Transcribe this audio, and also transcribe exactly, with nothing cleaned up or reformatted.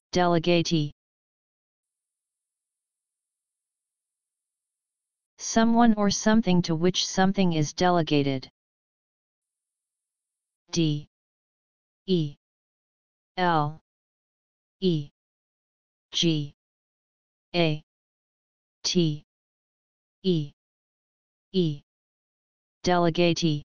delegatee. Someone or something to which something is delegated. D E L E G A T E E delegatee.